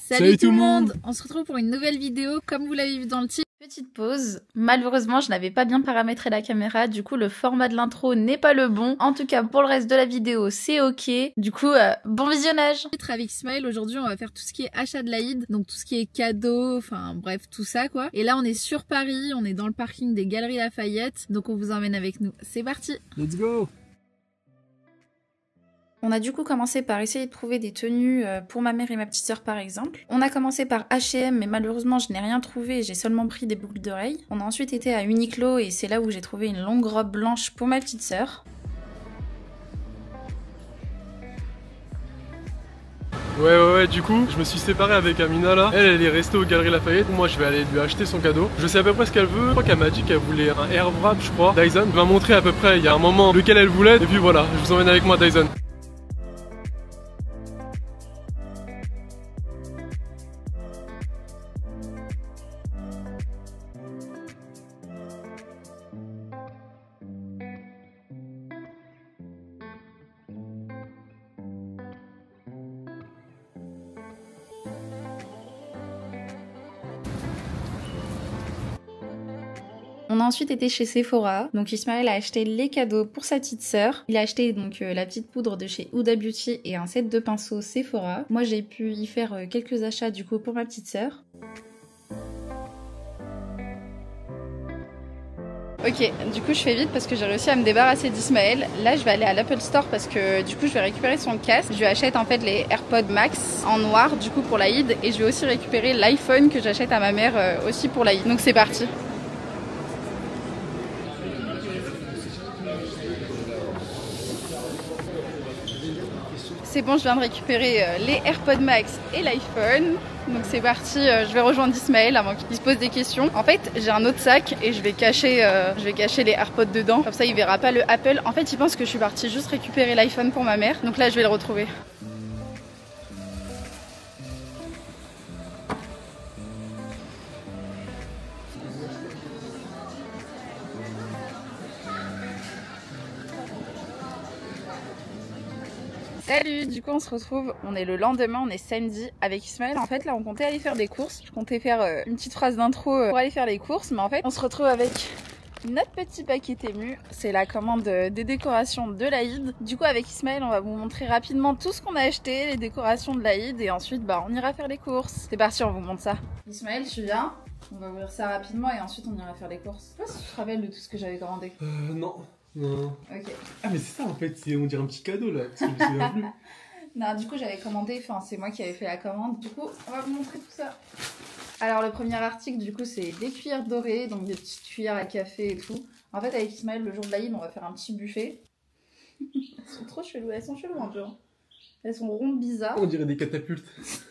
Salut tout le monde. On se retrouve pour une nouvelle vidéo, comme vous l'avez vu dans le titre. Petite pause. Malheureusement, je n'avais pas bien paramétré la caméra, du coup le format de l'intro n'est pas le bon. En tout cas, pour le reste de la vidéo, c'est ok. Du coup, bon visionnage. Avec Ismaël, aujourd'hui, on va faire tout ce qui est achat de l'Aïd, donc tout ce qui est cadeaux, enfin bref, tout ça quoi. Et là, on est sur Paris, on est dans le parking des Galeries Lafayette, donc on vous emmène avec nous. C'est parti. Let's go. On a du coup commencé par essayer de trouver des tenues pour ma mère et ma petite sœur par exemple. On a commencé par H&M mais malheureusement je n'ai rien trouvé, j'ai seulement pris des boucles d'oreilles. On a ensuite été à Uniqlo et c'est là où j'ai trouvé une longue robe blanche pour ma petite sœur. Ouais, du coup, je me suis séparé avec Amina là. Elle est restée aux Galeries Lafayette. Moi, je vais aller lui acheter son cadeau. Je sais à peu près ce qu'elle veut. Je crois qu'elle m'a dit qu'elle voulait un AirWrap, je crois. Dyson. Elle m'a montré à peu près il y a un moment lequel elle voulait. Et puis voilà, je vous emmène avec moi Dyson. On a ensuite été chez Sephora, donc Ismaël a acheté les cadeaux pour sa petite sœur. Il a acheté donc la petite poudre de chez Huda Beauty et un set de pinceaux Sephora. Moi j'ai pu y faire quelques achats du coup pour ma petite sœur. Ok, du coup je fais vite parce que j'ai réussi à me débarrasser d'Ismaël. Là je vais aller à l'Apple Store parce que du coup je vais récupérer son casque. Je lui achète en fait les AirPods Max en noir du coup pour l'Aïd et je vais aussi récupérer l'iPhone que j'achète à ma mère aussi pour l'Aïd. Donc c'est parti. C'est bon, je viens de récupérer les AirPods Max et l'iPhone. Donc c'est parti, je vais rejoindre Ismaël avant qu'il se pose des questions. En fait, j'ai un autre sac et je vais cacher les AirPods dedans. Comme ça, il verra pas le Apple. En fait, il pense que je suis partie juste récupérer l'iPhone pour ma mère. Donc là, je vais le retrouver. Salut, du coup on se retrouve, on est le lendemain, on est samedi avec Ismaël. En fait là on comptait aller faire des courses, je comptais faire une petite phrase d'intro pour aller faire les courses, mais en fait on se retrouve avec notre petit paquet Temu. C'est la commande des décorations de l'Aïd. Du coup avec Ismaël on va vous montrer rapidement tout ce qu'on a acheté, les décorations de l'Aïd et ensuite bah on ira faire les courses. C'est parti, on vous montre ça. Ismaël, tu viens? On va ouvrir ça rapidement et ensuite on ira faire les courses. Je sais pas si tu te rappelles de tout ce que j'avais commandé. Non. Non. Ok. Ah mais c'est ça en fait, on dirait un petit cadeau là, parce que je me souviens plus. Non, du coup j'avais commandé, enfin c'est moi qui avais fait la commande. Du coup on va vous montrer tout ça. Alors le premier article du coup c'est des cuillères dorées, donc des petites cuillères à café et tout. En fait avec Ismaël le jour de l'Aïd on va faire un petit buffet. Elles sont trop cheloues, elles sont cheloues un peu. Elles sont rondes bizarres. On dirait des catapultes.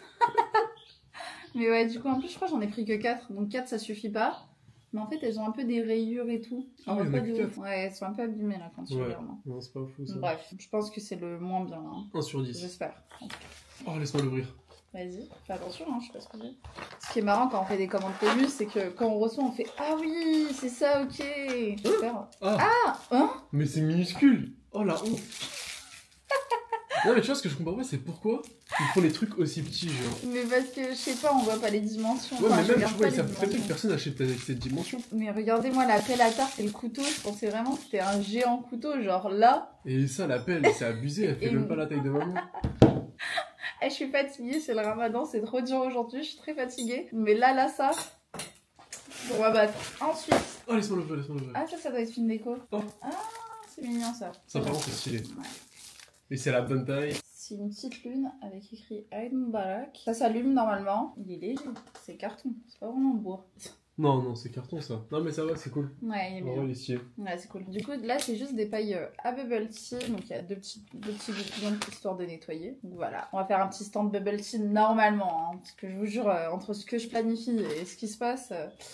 Mais ouais, du coup en plus je crois que j'en ai pris que 4, donc 4 ça suffit pas. Mais en fait, elles ont un peu des rayures et tout. Ah oui, il y en a que 4. Ouais, elles sont un peu abîmées là quand tu regardes. Non, c'est pas fou ça. Bref, je pense que c'est le moins bien. Hein. 1 sur 10. J'espère. Oh, laisse-moi l'ouvrir. Vas-y, fais attention, hein, je sais pas ce que j'ai. Ce qui est marrant quand on fait des commandes Temu, c'est que quand on reçoit, on fait ah oui, c'est ça, ok. Hein. Mais c'est minuscule. Oh la honte. Non mais tu vois ce que je comprends pas, c'est pourquoi ils font les trucs aussi petits genre. Mais parce que je sais pas, on voit pas les dimensions. Ouais, enfin, mais même tu vois, les ça fait que personne achète avec cette dimension. Mais regardez-moi la pelle à tarte et le couteau, je pensais vraiment que c'était un géant couteau, genre là. Et ça, la pelle, c'est abusé, elle fait même pas la taille de maman. Je suis fatiguée, c'est le ramadan, c'est trop dur aujourd'hui, je suis très fatiguée. Mais là, ça, on va battre. Ensuite. Oh, laisse-moi l'ouvrir, Ah, ça doit être film déco. Oh. Ah, c'est mignon ça. Ça, vraiment, c'est stylé. Ouais. Et c'est la bonne taille. C'est une petite lune avec écrit Aïd Moubarak. Ça s'allume normalement. Il est léger, c'est carton, c'est pas vraiment bois. Non, c'est carton ça. Non, mais ça va, c'est cool. Ouais, il est bien. Ouais, il est stylé. Ouais, c'est cool. Du coup, là, c'est juste des pailles à bubble tea. Donc, il y a deux petits bouillons histoire de nettoyer. Donc, voilà. On va faire un petit stand bubble tea normalement. Hein, parce que je vous jure, entre ce que je planifie et ce qui se passe.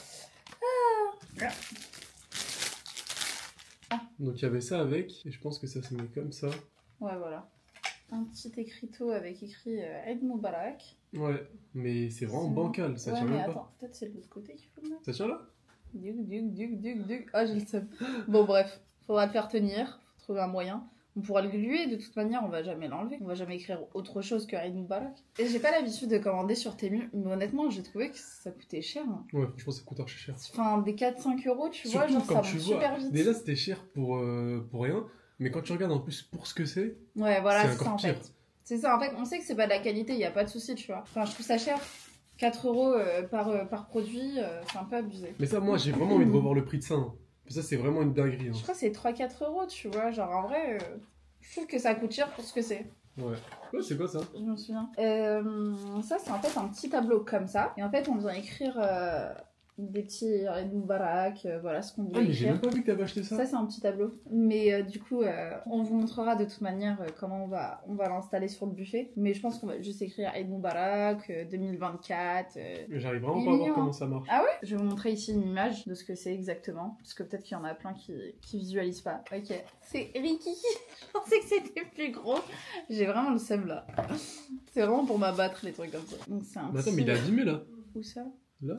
Donc, il y avait ça avec. Et je pense que ça se met comme ça. Ouais, voilà. Un petit écriteau avec écrit Aïd Moubarak. Ouais, mais c'est vraiment bancal, ça tient mais même attends, pas. Peut-être c'est de l'autre côté qu'il faut le mettre. Ça tient là? Duc. Ah, j'ai le seum. Bon, bref, faudra le faire tenir, faut trouver un moyen. On pourra le gluer, de toute manière, on va jamais l'enlever. On va jamais écrire autre chose que Eid Mubarak. Et j'ai pas l'habitude de commander sur Temu, mais honnêtement, j'ai trouvé que ça coûtait cher. Hein. Ouais, franchement, ça coûte archi cher. Enfin, des 4-5 euros, tu vois, Surtout genre quand ça tu monte vois, super vite. déjà c'était cher pour rien, mais quand tu regardes en plus pour ce que c'est, Ouais, voilà, c'est c'est ça encore en pire. fait. C'est ça, en fait, on sait que c'est pas de la qualité, y a pas de souci, tu vois. Enfin, je trouve ça cher. 4 euros par produit, c'est un peu abusé. Mais ça, moi, j'ai vraiment envie de revoir le prix de ça. Hein. Ça, c'est vraiment une dinguerie. Hein. Je crois que c'est 3-4 euros, tu vois. Genre, en vrai, je trouve que ça coûte cher pour ce que c'est. Ouais. Ouais, c'est quoi ça? Je me souviens. Ça, c'est en fait un petit tableau comme ça. Et en fait, on vient écrire des petits Eid Mubarak, voilà ce qu'on voulait Ah, mais j'ai écrire. même pas vu que t'avais acheté ça. Ça, c'est un petit tableau. Mais du coup, on vous montrera de toute manière comment on va l'installer sur le buffet. Mais je pense qu'on va juste écrire Eid Mubarak 2024. Mais j'arrive vraiment Il est pas à voir mignon, comment hein. ça marche. Ah ouais? Je vais vous montrer ici une image de ce que c'est exactement. Parce que peut-être qu'il y en a plein qui visualisent pas. Ok. C'est Ricky. Je pensais que c'était plus gros. J'ai vraiment le seum là. C'est vraiment pour m'abattre les trucs comme ça. Donc c'est un Mais attends, petit... mais il est abîmé là. Où ça? Là?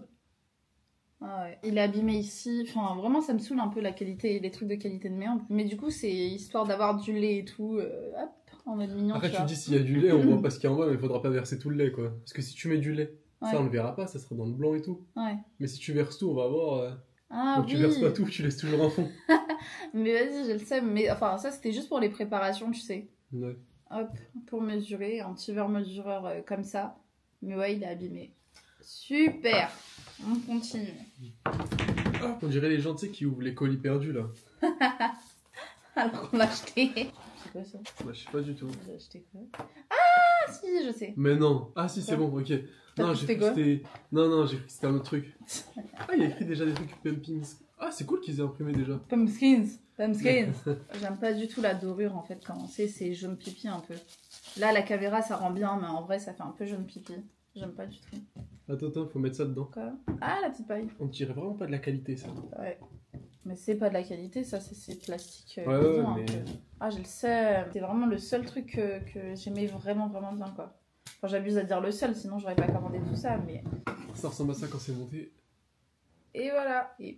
Ah ouais. Il est abîmé ici. Enfin, vraiment, ça me saoule un peu la qualité, les trucs de qualité de merde. Mais du coup, c'est histoire d'avoir du lait et tout. Hop, en mode mignon. Après, tu tu vois. dis s'il y a du lait, on voit pas ce qu'il y a en bas, mais il faudra pas verser tout le lait quoi. Parce que si tu mets du lait, Ouais. ça on le verra pas, ça sera dans le blanc et tout. Ouais. Mais si tu verses tout, on va voir. Ah Donc oui. tu verses pas tout, tu laisses toujours un fond. Mais vas-y, je le sais. Mais enfin, ça, c'était juste pour les préparations, tu sais. Ouais. Hop, pour mesurer, un petit verre mesureur comme ça. Mais ouais, il est abîmé. Super. On continue. Ah, on dirait les gens, tu sais, qui ouvrent les colis perdus là. Alors qu'on l'a acheté. C'est quoi ça? Bah, je sais pas du tout. J'ai acheté quoi? Ah si, je sais. Mais non. Ah si, c'est bon, ok. T'as Non, cru j'ai que cru que c'était c'était. Non, j'ai cru que c'était un autre truc. Ah, il y a écrit déjà des trucs Pumpkins. Ah, c'est cool qu'ils aient imprimé déjà. Pumpkins. Pumpkins. J'aime pas du tout la dorure en fait quand c'est jaune pipi un peu. Là, la caméra ça rend bien, mais en vrai ça fait un peu jaune pipi. J'aime pas du tout. Attends, faut mettre ça dedans. Quoi? Ah, la petite paille. On dirait vraiment pas de la qualité ça. Ouais. Mais c'est pas de la qualité, ça c'est plastique. Ouais, bidon, un mais. peu. Ah, je le sais. C'est vraiment le seul truc que j'aimais vraiment bien quoi. Enfin, j'abuse à dire le seul, sinon j'aurais pas commandé tout ça, mais. Ça ressemble à ça quand c'est monté. Et voilà. Et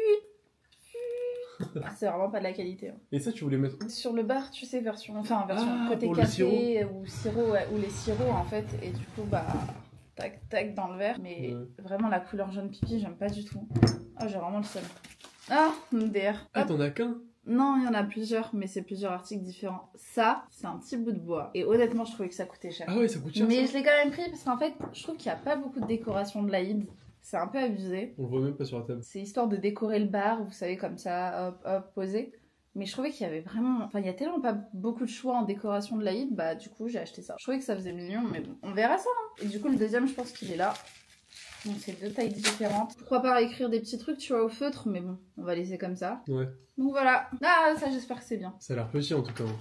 ah, c'est vraiment pas de la qualité. Hein. Et ça, tu voulais mettre où? Sur le bar, tu sais, version Ah, côté pour le café ou sirop, ouais, ou les sirops en fait. Et du coup, bah, tac dans le verre. Mais Ouais. vraiment, la couleur jaune pipi, j'aime pas du tout. Ah, j'ai vraiment le seum. Ah, MDR. Ah, t'en as qu'un? Non, il y en a plusieurs, mais c'est plusieurs articles différents. Ça, c'est un petit bout de bois. Et honnêtement, je trouvais que ça coûtait cher. Ah ouais, ça coûte cher Mais ça. je l'ai quand même pris parce qu'en fait, je trouve qu'il n'y a pas beaucoup de décoration de l'Aïd. C'est un peu abusé. On le voit même pas sur la table. C'est histoire de décorer le bar, vous savez, comme ça, hop, posé. Mais je trouvais qu'il y avait vraiment... Enfin, il y a tellement pas beaucoup de choix en décoration de l'Aïd, bah du coup, j'ai acheté ça. Je trouvais que ça faisait mignon, mais bon, on verra ça. Hein. Et du coup, le deuxième, je pense qu'il est là. Donc c'est deux tailles différentes. Pourquoi pas écrire des petits trucs, tu vois, au feutre, mais bon, on va laisser comme ça. Ouais. Donc voilà. Ah, ça, j'espère que c'est bien. Ça a l'air petit en tout cas.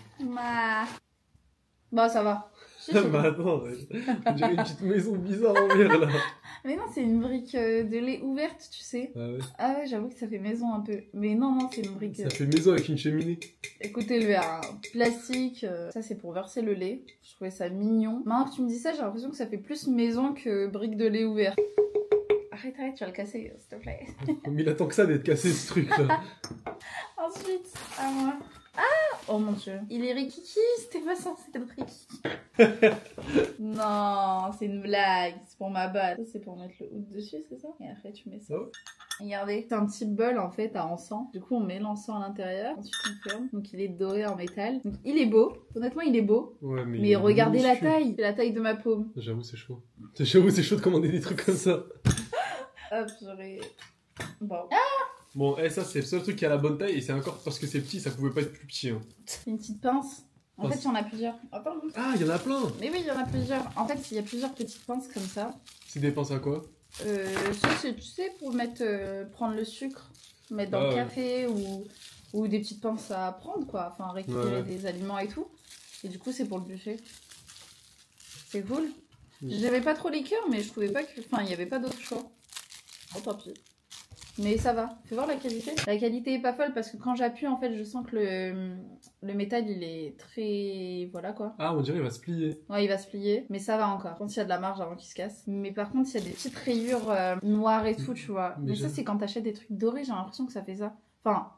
Bah, ça va. Si, c'est Bah bon. attends, on dirait une petite maison bizarre en verre là. Mais non, c'est une brique de lait ouverte, tu sais. Ah ouais. Ah ouais, j'avoue que ça fait maison un peu. Mais non, c'est une brique... Ça fait maison avec une cheminée. Écoutez, le verre plastique, ça c'est pour verser le lait. Je trouvais ça mignon. Maintenant que tu me dis ça, j'ai l'impression que ça fait plus maison que brique de lait ouvert. Arrête, tu vas le casser, s'il te plaît. Mais il attend que ça d'être cassé ce truc là. Ensuite, à moi. Ah, oh mon dieu. Il est rikiki, c'était pas censé être rikiki. Non, c'est une blague. C'est pour ma batte. Ça, c'est pour mettre le hood dessus, c'est ça? Et après, tu mets ça. Ah ouais. Regardez, c'est un petit bol en fait à encens. Du coup, on met l'encens à l'intérieur. Ensuite, on ferme. Donc, il est doré en métal. Donc, il est beau. Honnêtement, il est beau. Ouais, mais. Mais regardez la minuscule. taille. C'est la taille de ma paume. J'avoue, c'est chaud. J'avoue, c'est chaud de commander des trucs comme ça. Hop, j'aurais. Bon. Bon, ça, c'est le seul truc qui a la bonne taille et c'est encore parce que c'est petit, ça pouvait pas être plus petit. Hein. C'est une petite pince. En Pince. fait, il y en a plusieurs. Attends. Ah, il y en a plein. Mais oui, il y en a plusieurs. En fait, il y a plusieurs petites pinces comme ça. C'est des pinces à quoi? Ça, c'est, tu sais, pour mettre, prendre le sucre, mettre dans Ah le ouais. café ou des petites pinces à prendre, quoi. Enfin, récupérer Ouais. des aliments et tout. Et du coup, c'est pour le buffet. C'est cool. Mm. J'aimais pas trop les cœurs, mais je trouvais pas que... Enfin, il n'y avait pas d'autre choix. Bon, tant pis. Mais ça va. Fais voir la qualité. La qualité est pas folle parce que quand j'appuie, en fait, je sens que le métal, il est très... Voilà, quoi. Ah, on dirait il va se plier. Ouais, il va se plier, mais ça va encore. Quand il y a de la marge avant qu'il se casse. Mais par contre, il y a des petites rayures noires et tout, tu vois. Mais Mais ça, j'aime. c'est quand t'achètes des trucs dorés, j'ai l'impression que ça fait ça. Enfin,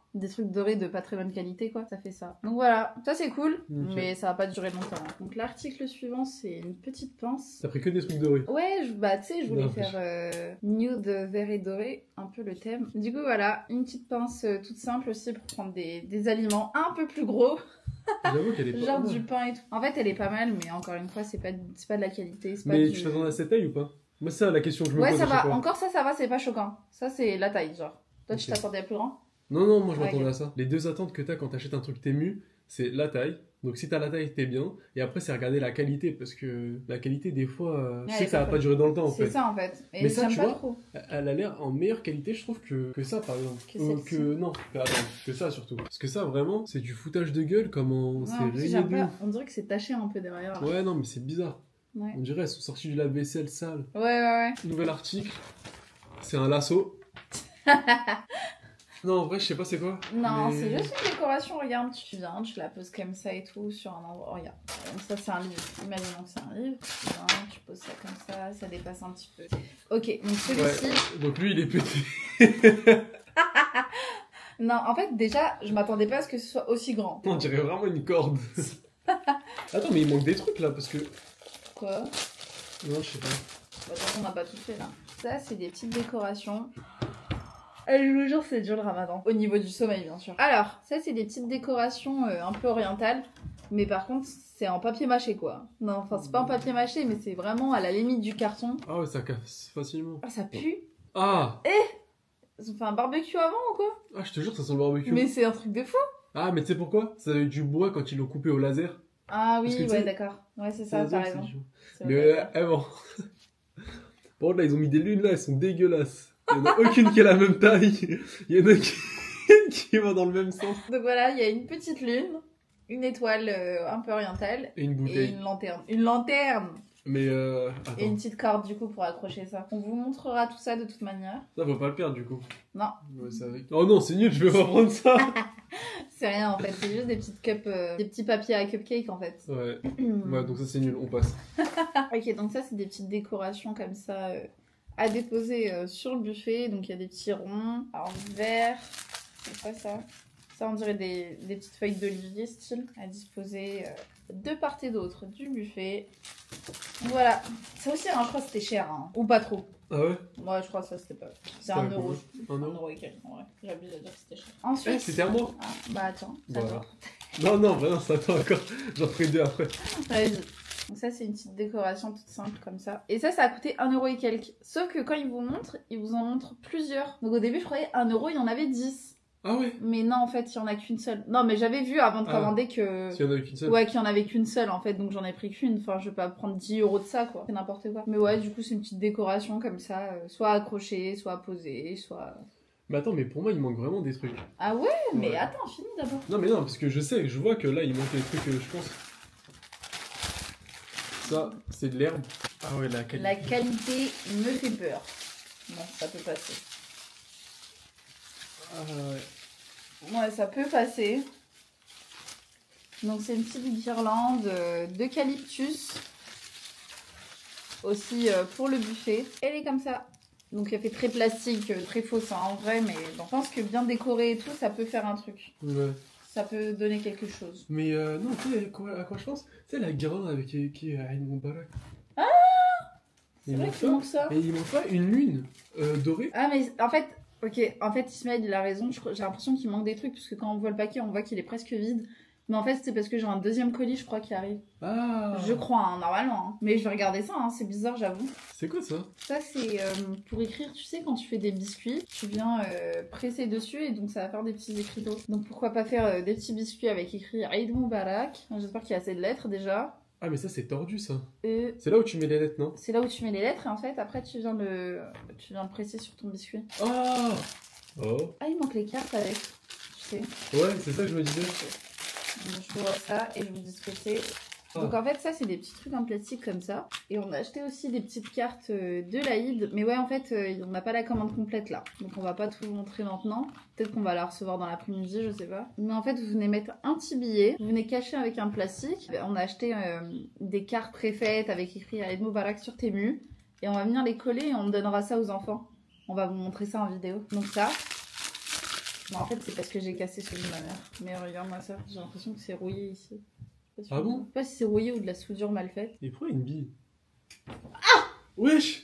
des trucs dorés de pas très bonne qualité quoi, ça fait ça. Donc voilà, ça c'est cool, Okay. mais ça va pas durer longtemps. Donc l'article suivant c'est une petite pince. T'as pris que des trucs dorés. Ouais, bah tu sais, je voulais Non, faire nude, vert et doré, un peu le thème. Du coup voilà, une petite pince toute simple aussi pour prendre des aliments un peu plus gros. J'avoue qu'elle est pas Genre mal. du pain et tout. En fait, elle est pas mal, mais encore une fois, c'est pas de la qualité. C'est pas Mais du... tu t'attends à cette taille ou pas? Moi, c'est ça la question que je me Ouais, pose ça à chaque va. fois. Encore ça va, c'est pas choquant. Ça, c'est la taille, genre. Toi, tu Ok. t'attendais à plus grand? Non, non, moi je Ouais, m'attendais ok. à ça. Les deux attentes que t'as quand t'achètes un truc Temu, c'est la taille. Donc si t'as la taille, t'es bien. Et après, c'est regarder la qualité. Parce que la qualité, des fois, je Ouais, sais que ça va ça pas durer dans le temps en C'est fait. ça, en fait. Et Mais ça, j'aime tu pas vois, trop. Elle a l'air en meilleure qualité, je trouve, que ça par exemple. Que celle-ci. Non, attends, que ça surtout. Parce que ça, vraiment, c'est du foutage de gueule, comment Ouais, c'est en plus, rayé j'aime de pas. ouf. On dirait que c'est taché un peu derrière. Là. Ouais, non, mais c'est bizarre. Ouais. On dirait elles sont sorties du lave-vaisselle sale. Ouais. Nouvel article, c'est un lasso. Non, en vrai, je sais pas c'est quoi. Non, mais- c'est juste une décoration. Regarde, tu viens, tu la poses comme ça et tout sur un endroit. Regarde. Donc ça, c'est un livre. Imaginons que c'est un livre. Tu viens, tu poses ça comme ça dépasse un petit peu. Ok, donc celui-ci. Ouais, donc lui, il est pété. Non, en fait, déjà, je m'attendais pas à ce que ce soit aussi grand. On dirait vraiment une corde. Attends, mais il manque des trucs là, parce que. Quoi? Non, je sais pas. Bah, de toute façon, on n'a pas tout fait là. Ça, c'est des petites décorations. Je vous jure, c'est dur le ramadan. Au niveau du sommeil, bien sûr. Alors, ça, c'est des petites décorations un peu orientales. Mais par contre, c'est en papier mâché quoi. Non, enfin, c'est pas en papier mâché, mais c'est vraiment à la limite du carton. Ah ouais, ça casse facilement. Ah, ça pue. Ah Ils ont fait un barbecue avant ou quoi? Ah, je te jure, ça sent le barbecue. Mais c'est un truc de fou. Ah, mais tu sais pourquoi? Ça avait du bois quand ils l'ont coupé au laser. Ah Parce oui, que, tu ouais, sais, d'accord. Ouais, c'est ça, t'as raison. C'est Mais vrai, bon. Par contre, là, ils ont mis des lunes là, elles sont dégueulasses. Il y en a aucune qui est la même taille. Il y en a qui va dans le même sens. Donc voilà, il y a une petite lune, une étoile un peu orientale Et une et bouteille. une lanterne. Une lanterne Mais et attends, une petite corde du coup pour accrocher ça. On vous montrera tout ça de toute manière. ça faut pas le perdre du coup. Non. Ouais, c'est avec. Oh non, c'est nul, je vais pas prendre ça. C'est rien en fait, c'est juste des petites cups, des petits papiers à cupcake en fait. Ouais. Ouais, donc ça c'est nul, on passe. Ok, donc ça c'est des petites décorations comme ça à déposer sur le buffet. Donc il y a des petits ronds en verre. C'est quoi ça? Ça on dirait des petites feuilles d'olivier style à disposer de part et d'autre du buffet. Voilà. Ça aussi, hein, je crois que c'était cher. Hein. Ou pas trop. Ah ouais? Ouais, je crois que ça c'était pas. C'est C'était 1 à euro. combien? 1 1 euro? euro et quelques. Ouais, j'abuse à dire que c'était cher. Eh, Ensuite. c'était à moi. Ah, bah attends, ça Voilà. va. Non, non, bah non, ça attend encore. J'en ferai deux après. Vas-y. Donc ça, c'est une petite décoration toute simple comme ça. Et ça a coûté 1 euro et quelques. Sauf que quand ils vous montrent, ils vous en montrent plusieurs. Donc au début, je croyais 1 euro, il y en avait 10. Ah ouais? Mais non, en fait, il y en a qu'une seule. Non, mais j'avais vu avant de Ah. commander que... S'il y en a eu qu'une seule. Ouais, qu'il y en avait qu'une seule en fait, donc j'en ai pris qu'une. Enfin, je vais pas prendre 10 euros de ça quoi. C'est n'importe quoi. Mais ouais, du coup, c'est une petite décoration comme ça, soit accrochée, soit posée, soit. Mais attends, mais pour moi, il manque vraiment des trucs. Ah ouais, mais Ouais. attends, finis d'abord. Non, mais non, parce que je sais, je vois que là, il manque des trucs, je pense. Ça, c'est de l'herbe. Ah ouais, la qualité. La qualité me fait peur. Bon, ça peut passer. Ah ouais. Ouais, ça peut passer. Donc c'est une petite guirlande d'eucalyptus. Aussi pour le buffet. Elle est comme ça. Donc elle fait très plastique, très fausse hein, en vrai, mais bon, je pense que bien décoré et tout, ça peut faire un truc. Ouais. Ça peut donner quelque chose. Mais non, tu sais à quoi je pense? Tu sais, la guirlande avec qui est Aïd Moubarak. Ah, c'est Il vrai manque qu'il ça. manque ça. Et il manque pas une lune dorée? Ah mais en fait, ok, en fait Ismaël il a raison, j'ai l'impression qu'il manque des trucs, parce que quand on voit le paquet, on voit qu'il est presque vide. Mais en fait c'est parce que j'ai un deuxième colis, je crois, qui arrive. Ah. Je crois, hein, normalement. Hein. Mais je vais regarder ça, hein, c'est bizarre, j'avoue. C'est quoi ça? Ça c'est pour écrire, tu sais, quand tu fais des biscuits, tu viens presser dessus et donc ça va faire des petits écriteaux. Donc pourquoi pas faire des petits biscuits avec écrit Aïd Moubarak. J'espère qu'il y a assez de lettres déjà. Ah, mais ça, c'est tordu, ça. Et C'est là où tu mets les lettres, non? c'est là où tu mets les lettres et en fait après tu viens le presser sur ton biscuit. Ah. Oh. Ah, il manque les cartes avec, tu sais. Ouais, c'est ça que je me disais. Donc, je vous vois ça et je vous dis ce que c'est. Ah. Donc en fait ça c'est des petits trucs en plastique comme ça. Et on a acheté aussi des petites cartes de l'Aïd. Mais ouais en fait on n'a pas la commande complète là. Donc on va pas tout vous montrer maintenant. Peut-être qu'on va la recevoir dans l'après-midi, je sais pas. Mais en fait vous venez mettre un petit billet. Vous venez cacher avec un plastique. On a acheté des cartes préfaites avec écrit Aïd Moubarak sur Temu. Et on va venir les coller et on donnera ça aux enfants. On va vous montrer ça en vidéo. Donc ça. Non, en fait, c'est parce que j'ai cassé celui de ma mère. Mais regarde-moi ça, j'ai l'impression que c'est rouillé ici. Ah bon? Je sais pas si c'est rouillé ou de la soudure mal faite. Et pourquoi une bille? Ah! Wesh!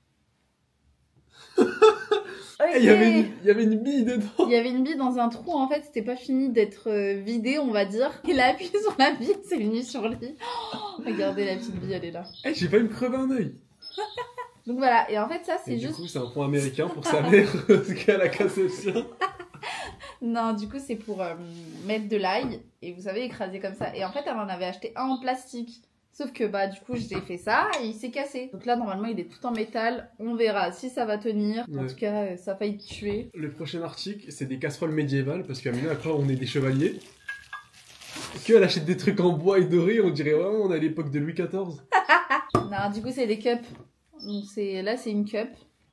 Okay. Il y avait une bille dedans. Il y avait une bille dans un trou, en fait, c'était pas fini d'être vidé, on va dire. Il a appuyé sur la bille, c'est venu sur lui. Oh, regardez, la petite bille, elle est là. Eh, j'ai failli me crever un œil. Donc voilà, et en fait, ça, c'est juste... Du coup, c'est un point américain pour sa mère, parce qu'elle a cassé le sien. Non, du coup, c'est pour mettre de l'ail, et vous savez, écraser comme ça. Et en fait, elle en avait acheté un en plastique. Sauf que, bah, du coup, j'ai fait ça, et il s'est cassé. Donc là, normalement, il est tout en métal. On verra si ça va tenir. Ouais. En tout cas, ça a failli tuer. Le prochain article, c'est des casseroles médiévales, parce qu'Amina, après, on est des chevaliers. Qu'elle achète des trucs en bois et doré, on dirait vraiment on est à l'époque de Louis XIV. Non, du coup, c'est des cups. Donc là, c'est une cup.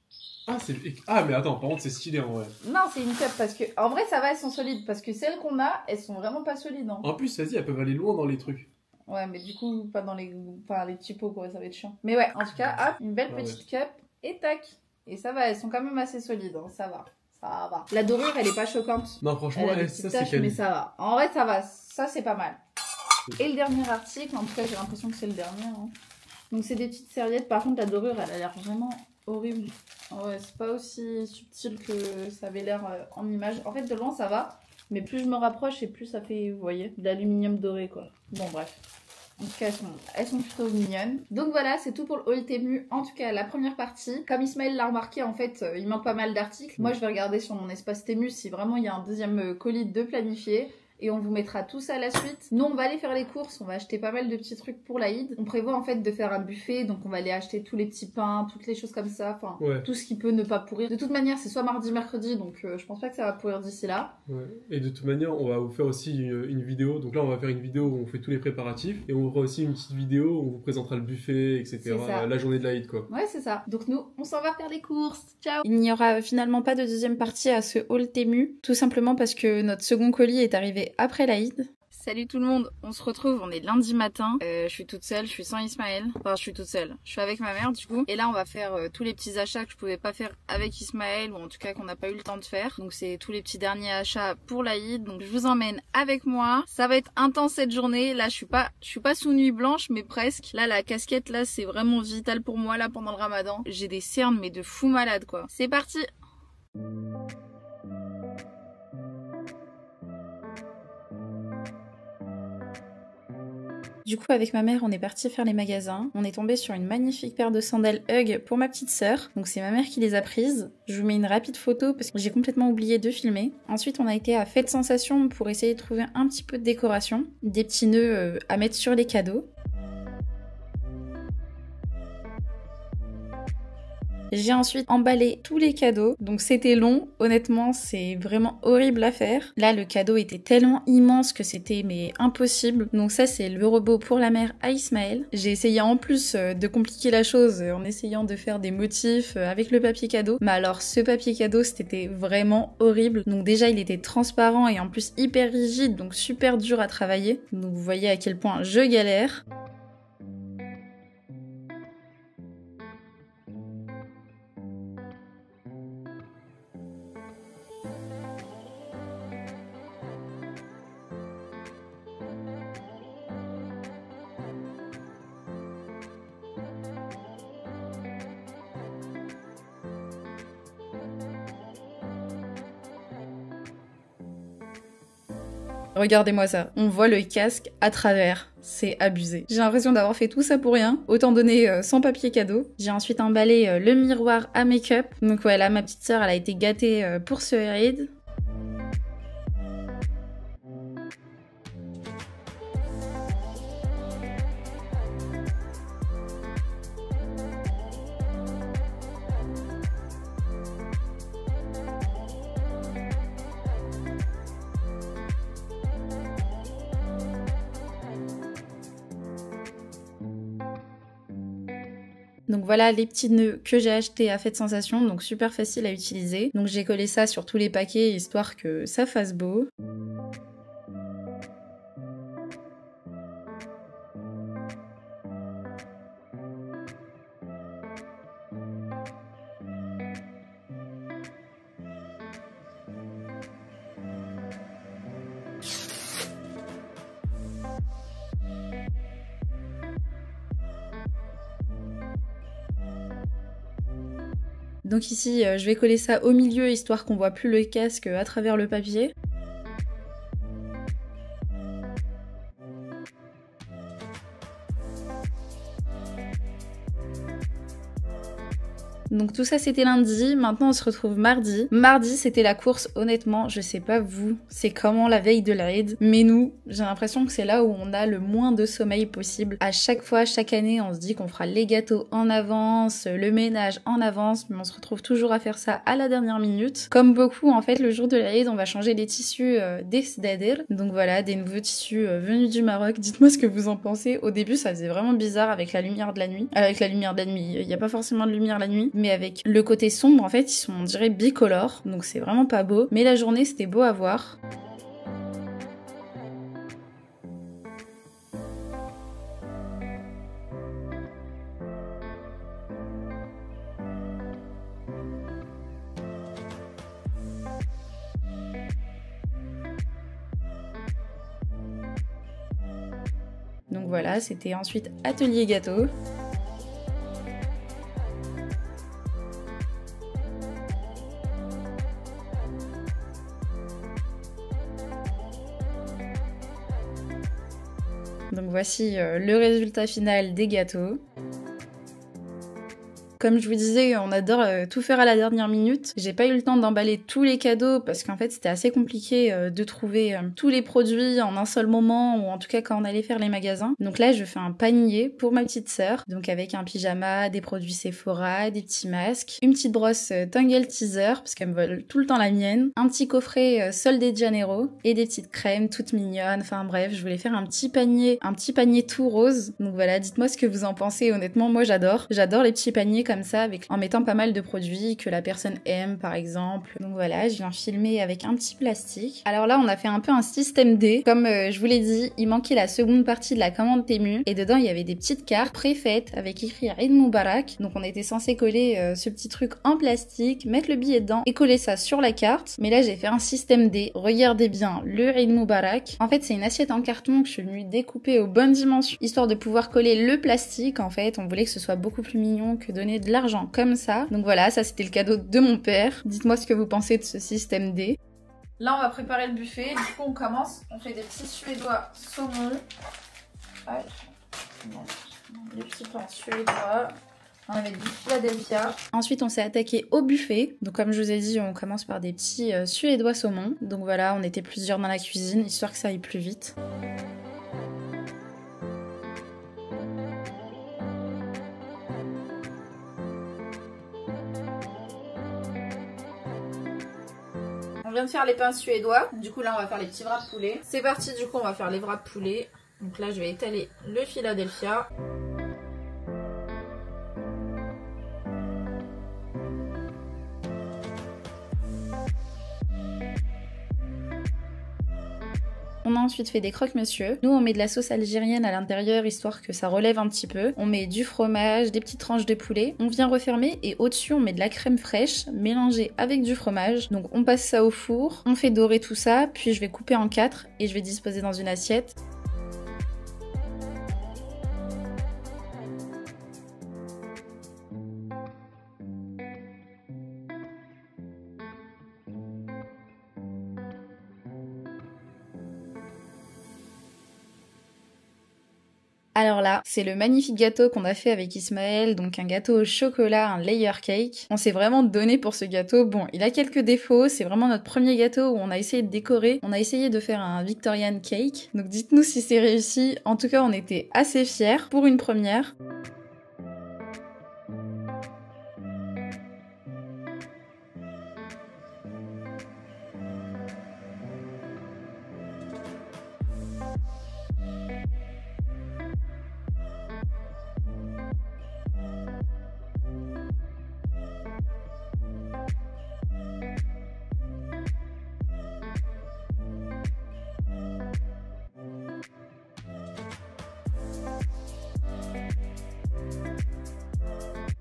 Ah, mais attends, par contre, c'est stylé en vrai. Non, c'est une cup parce que, en vrai, ça va, elles sont solides. Parce que celles qu'on a, elles sont vraiment pas solides. Hein. En plus, vas-y, elles peuvent aller loin dans les trucs. Ouais, mais du coup, pas dans les petits pots, quoi, ça va être chiant. Mais ouais, en tout cas, hop, une belle petite cup, et tac. Et ça va, elles sont quand même assez solides, hein, ça va. Ça va. La dorure, elle est pas choquante. Non, franchement, ça, c'est quali. Mais ça va. En vrai, ça va. Ça, c'est pas mal. Et le dernier article, en tout cas, j'ai l'impression que c'est le dernier. Hein. Donc, c'est des petites serviettes. Par contre, la dorure, elle a l'air vraiment horrible. Ouais, c'est pas aussi subtil que ça avait l'air en image. En fait, de loin, ça va. Mais plus je me rapproche et plus ça fait, vous voyez, de l'aluminium doré, quoi. Bon, bref. En tout cas, elles sont plutôt mignonnes. Donc voilà, c'est tout pour le haul Temu. En tout cas, la première partie. Comme Ismaël l'a remarqué, en fait, il manque pas mal d'articles. Moi, je vais regarder sur mon espace Temu si vraiment il y a un deuxième colis de planifié. Et on vous mettra tout ça à la suite. Nous, on va aller faire les courses. On va acheter pas mal de petits trucs pour l'Aïd. On prévoit en fait de faire un buffet. Donc, on va aller acheter tous les petits pains, toutes les choses comme ça. Enfin, tout ce qui peut ne pas pourrir. De toute manière, c'est soit mardi, mercredi. Donc, je pense pas que ça va pourrir d'ici là. Ouais. Et de toute manière, on va vous faire aussi une vidéo. Donc là, on va faire une vidéo où on fait tous les préparatifs. Et on vous fera aussi une petite vidéo où on vous présentera le buffet, etc. La journée de l'Aïd, quoi. Ouais, c'est ça. Donc, nous, on s'en va faire les courses. Ciao! Il n'y aura finalement pas de deuxième partie à ce haul Temu. Tout simplement parce que notre second colis est arrivé après l'Aïd. Salut tout le monde, on se retrouve, on est lundi matin, je suis toute seule, je suis sans Ismaël, enfin je suis toute seule, je suis avec ma mère du coup, et là on va faire tous les petits achats que je pouvais pas faire avec Ismaël, ou en tout cas qu'on n'a pas eu le temps de faire, donc c'est tous les petits derniers achats pour l'Aïd, donc je vous emmène avec moi, ça va être intense cette journée, là je suis pas sous nuit blanche mais presque, là la casquette là c'est vraiment vital pour moi là pendant le ramadan, j'ai des cernes mais de fou malade quoi, c'est parti. Du coup, avec ma mère, on est parti faire les magasins. On est tombé sur une magnifique paire de sandales Hug pour ma petite sœur. Donc c'est ma mère qui les a prises. Je vous mets une rapide photo parce que j'ai complètement oublié de filmer. Ensuite, on a été à Fête Sensation pour essayer de trouver un petit peu de décoration. Des petits nœuds à mettre sur les cadeaux. J'ai ensuite emballé tous les cadeaux, donc c'était long, honnêtement c'est vraiment horrible à faire. Là le cadeau était tellement immense que c'était mais impossible, donc ça c'est le robot pour la mère à Ismaël. J'ai essayé en plus de compliquer la chose en essayant de faire des motifs avec le papier cadeau, mais alors ce papier cadeau c'était vraiment horrible. Donc déjà il était transparent et en plus hyper rigide, donc super dur à travailler, donc vous voyez à quel point je galère. Regardez-moi ça, on voit le casque à travers, c'est abusé. J'ai l'impression d'avoir fait tout ça pour rien, autant donner sans papier cadeau. J'ai ensuite emballé le miroir à make-up, donc ouais là ma petite sœur elle a été gâtée pour ce Eid. Donc voilà les petits nœuds que j'ai achetés à Fête Sensation, donc super facile à utiliser. Donc j'ai collé ça sur tous les paquets histoire que ça fasse beau. Donc ici, je vais coller ça au milieu, histoire qu'on voit plus le casque à travers le papier. Donc tout ça c'était lundi, maintenant on se retrouve mardi. Mardi c'était la course, honnêtement je sais pas vous, c'est comment la veille de l'Aïd, mais nous j'ai l'impression que c'est là où on a le moins de sommeil possible. À chaque fois, chaque année on se dit qu'on fera les gâteaux en avance, le ménage en avance, mais on se retrouve toujours à faire ça à la dernière minute. Comme beaucoup en fait, le jour de l'Aïd on va changer les tissus des Sdadir, donc voilà, des nouveaux tissus venus du Maroc. Dites-moi ce que vous en pensez. Au début ça faisait vraiment bizarre avec la lumière de la nuit. Avec la lumière de la nuit, il n'y a pas forcément de lumière la nuit, mais avec le côté sombre en fait ils sont on dirait bicolores, donc c'est vraiment pas beau, mais la journée c'était beau à voir. Donc voilà, c'était ensuite atelier gâteau. Donc voici le résultat final des gâteaux. Comme je vous disais, on adore tout faire à la dernière minute. J'ai pas eu le temps d'emballer tous les cadeaux parce qu'en fait c'était assez compliqué de trouver tous les produits en un seul moment, ou en tout cas quand on allait faire les magasins. Donc là je fais un panier pour ma petite sœur, donc avec un pyjama, des produits Sephora, des petits masques, une petite brosse Tangle Teaser parce qu'elle me vole tout le temps la mienne, un petit coffret Sol de Janeiro et des petites crèmes toutes mignonnes. Enfin bref, je voulais faire un petit panier tout rose. Donc voilà, dites-moi ce que vous en pensez. Honnêtement moi j'adore les petits paniers comme ça, en mettant pas mal de produits que la personne aime par exemple. Donc voilà, je viens filmer avec un petit plastique. Alors là on a fait un peu un système D. Comme je vous l'ai dit, il manquait la seconde partie de la commande Temu et dedans il y avait des petites cartes préfaites avec écrit Eid Mubarak. Donc on était censé coller ce petit truc en plastique, mettre le billet dedans et coller ça sur la carte. Mais là j'ai fait un système D. Regardez bien le Eid Mubarak. En fait c'est une assiette en carton que je suis venue découper aux bonnes dimensions histoire de pouvoir coller le plastique. En fait on voulait que ce soit beaucoup plus mignon que donner de l'argent comme ça. Donc voilà, ça c'était le cadeau de mon père. Dites-moi ce que vous pensez de ce système D. Là on va préparer le buffet. Du coup on commence, on fait des petits suédois saumon. Des petits pains suédois. On va mettre du Philadelphia. Ensuite on s'est attaqué au buffet. Donc comme je vous ai dit, on commence par des petits suédois saumon. Donc voilà, on était plusieurs dans la cuisine histoire que ça aille plus vite. On vient de faire les pains suédois, du coup là on va faire les petits wraps poulet. C'est parti, du coup on va faire les wraps poulet. Donc là je vais étaler le Philadelphia. On a ensuite fait des croque-monsieur. Nous on met de la sauce algérienne à l'intérieur histoire que ça relève un petit peu. On met du fromage, des petites tranches de poulet. On vient refermer et au-dessus on met de la crème fraîche mélangée avec du fromage. Donc on passe ça au four, on fait dorer tout ça, puis je vais couper en 4 et je vais disposer dans une assiette. Alors là, c'est le magnifique gâteau qu'on a fait avec Ismaël, donc un gâteau au chocolat, un layer cake. On s'est vraiment donné pour ce gâteau. Bon, il a quelques défauts, c'est vraiment notre premier gâteau où on a essayé de décorer. On a essayé de faire un Victorian cake, donc dites-nous si c'est réussi. En tout cas, on était assez fiers pour une première.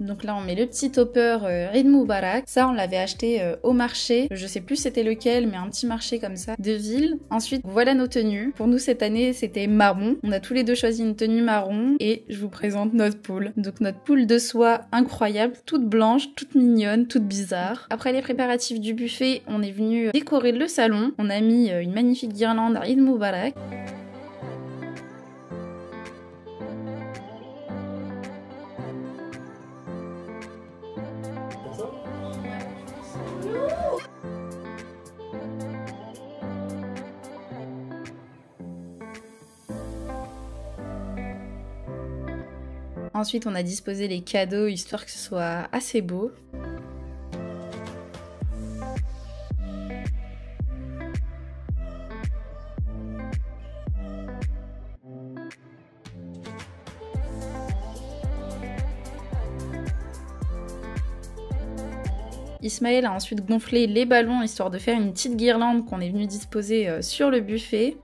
Donc là on met le petit topper Eid Mubarak. Ça on l'avait acheté au marché, je sais plus c'était lequel, mais un petit marché comme ça de ville. Ensuite voilà nos tenues. Pour nous cette année c'était marron. On a tous les deux choisi une tenue marron et je vous présente notre poule. Donc notre poule de soie incroyable, toute blanche, toute mignonne, toute bizarre. Après les préparatifs du buffet, on est venu décorer le salon. On a mis une magnifique guirlande Eid Mubarak. Ensuite, on a disposé les cadeaux histoire que ce soit assez beau. Ismaël a ensuite gonflé les ballons histoire de faire une petite guirlande qu'on est venu disposer sur le buffet.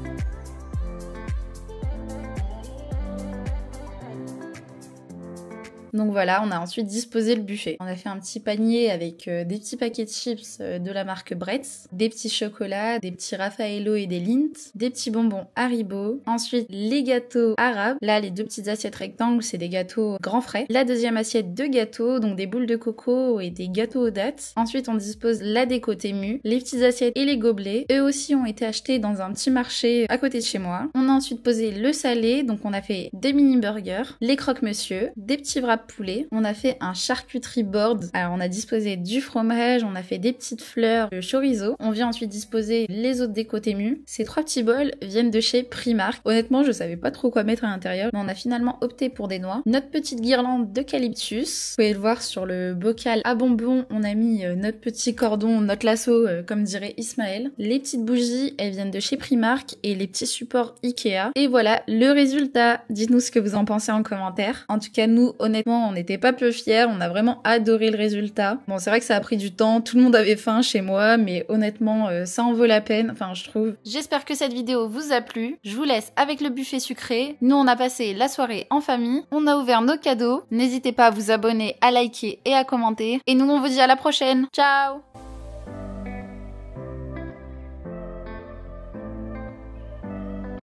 Donc voilà, on a ensuite disposé le buffet. On a fait un petit panier avec des petits paquets de chips de la marque Bretz, des petits chocolats, des petits Raffaello et des Lindt, des petits bonbons Haribo. Ensuite, les gâteaux arabes. Là, les deux petites assiettes rectangles, c'est des gâteaux grands frais. La deuxième assiette de gâteaux, donc des boules de coco et des gâteaux aux dattes. Ensuite, on dispose la déco Temu, les petites assiettes et les gobelets. Eux aussi ont été achetés dans un petit marché à côté de chez moi. On a ensuite posé le salé, donc on a fait des mini burgers, les croque-monsieur, des petits wraps poulet. On a fait un charcuterie board. Alors on a disposé du fromage, on a fait des petites fleurs de chorizo. On vient ensuite disposer les autres déco Temu. Ces 3 petits bols viennent de chez Primark. Honnêtement, je savais pas trop quoi mettre à l'intérieur, mais on a finalement opté pour des noix. Notre petite guirlande d'eucalyptus. Vous pouvez le voir sur le bocal à bonbons, on a mis notre petit cordon, notre lasso, comme dirait Ismaël. Les petites bougies, elles viennent de chez Primark et les petits supports Ikea. Et voilà le résultat. Dites-nous ce que vous en pensez en commentaire. En tout cas, nous, honnêtement, on n'était pas peu fiers, on a vraiment adoré le résultat. Bon, c'est vrai que ça a pris du temps, tout le monde avait faim chez moi, mais honnêtement, ça en vaut la peine, enfin je trouve. J'espère que cette vidéo vous a plu. Je vous laisse avec le buffet sucré. Nous, on a passé la soirée en famille, on a ouvert nos cadeaux. N'hésitez pas à vous abonner, à liker et à commenter. Et nous, on vous dit à la prochaine. Ciao!